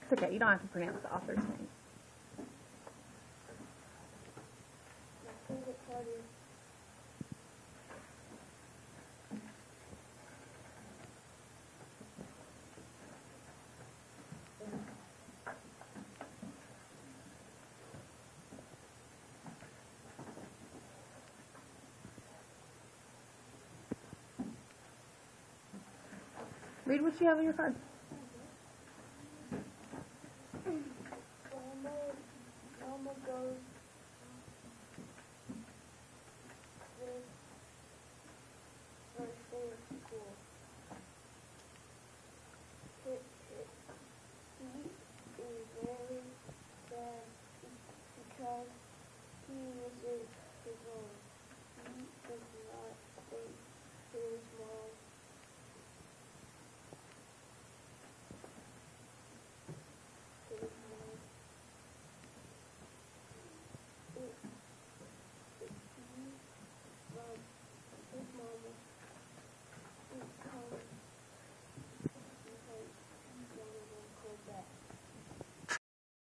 It's okay. You don't have to pronounce the author's name. Read what you have on your card.